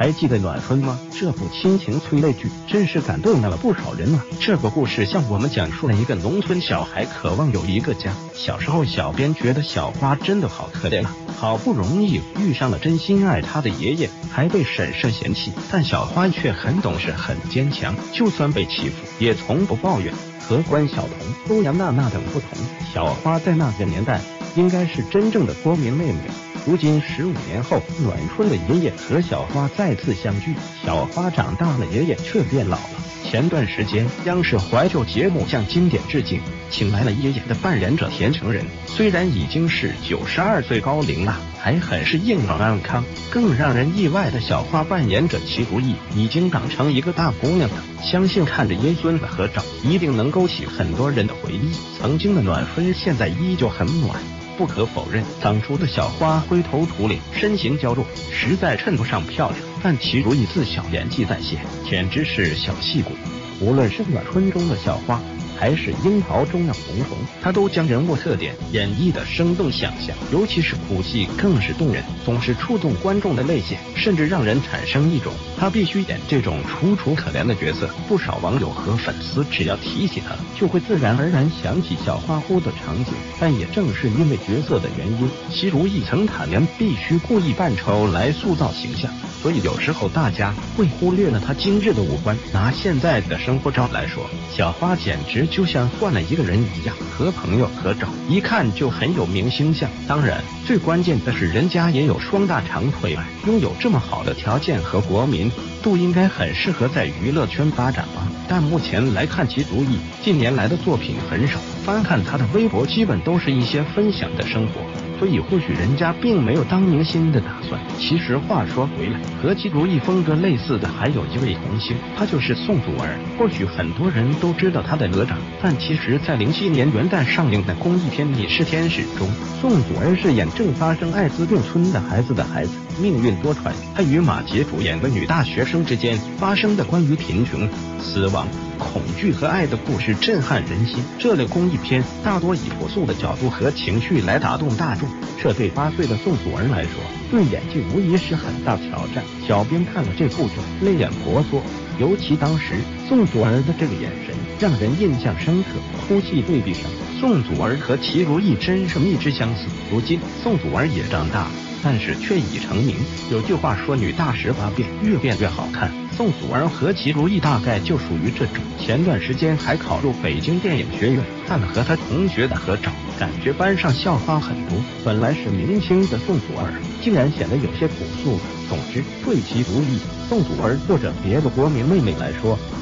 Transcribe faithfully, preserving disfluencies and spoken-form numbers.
还记得暖春吗？这部亲情催泪剧真是感动了不少人啊！这个故事向我们讲述了一个农村小孩渴望有一个家。小时候，小编觉得小花真的好可怜啊，好不容易遇上了真心爱她的爷爷，还被婶婶嫌弃，但小花却很懂事，很坚强，就算被欺负也从不抱怨。和关晓彤、欧阳娜娜等不同，小花在那个年代应该是真正的国民妹妹。如今十五年后，暖春的爷爷和小花再次相聚，小花长大了，爷爷却变老了。前段时间，央视怀旧节目向经典致敬，请来了爷爷的扮演者田成仁，虽然已经是九十二岁高龄了，还很是硬朗安康。更让人意外的，小花扮演者齐如意已经长成一个大姑娘了，相信看着爷孙的合照，一定能勾起很多人的回忆。曾经的暖春现在依旧很暖。不可否认，当初的小花灰头土脸，身形娇弱，实在称不上漂亮。但齐如意自小演技在线，简直是小戏骨。无论是暖春中的小花，还是樱桃中的红红，她都将人物特点演绎的生动想象，尤其是哭戏更是动人，总是触动观众的泪腺，甚至让人产生一种她必须演这种楚楚可怜的角色。不少网友和粉丝只要提起她，就会自然而然想起小花哭的场景。但也正是因为角色的原因，齐如意曾坦言必须故意扮丑来塑造形象，所以有时候大家会忽略了她精致的五官。拿现在的生活照来说，小花简直就像换了一个人一样，和朋友合照一看就很有明星相。当然最关键的是人家也有双大长腿，拥有这么好的条件和国民度，应该很适合在娱乐圈发展吧。但目前来看，齐如意近年来的作品很少，翻看她的微博基本都是一些分享的生活，所以或许人家并没有当明星的打算。其实话说回来，和齐如意风格类似的还有一位童星，他就是宋祖儿。或许很多人都知道他的哪吒，但其实在零七年元旦上映的公益片《你是天使》中，宋祖儿饰演正发生艾滋病村的孩子的孩子，命运多舛。他与马杰主演的女大学生之间发生的关于贫穷、死亡、恐惧和爱的故事震撼人心。这类公益片大多以朴素的角度和情绪来打动大众，这对八岁的宋祖儿来说，对演技无疑是很大挑战。小编看了这部剧，泪眼婆娑，尤其当时宋祖儿的这个眼神让人印象深刻。哭戏对比上，宋祖儿和齐如意真是蜜之相似。如今宋祖儿也长大了，但是却已成名。有句话说，女大十八变，越变越好看。宋祖儿和齐如意大概就属于这种。前段时间还考入北京电影学院，看了和她同学的合照，感觉班上校花很多。本来是明星的宋祖儿，竟然显得有些朴素了。总之，对齐如意、宋祖儿或者别的国民妹妹来说，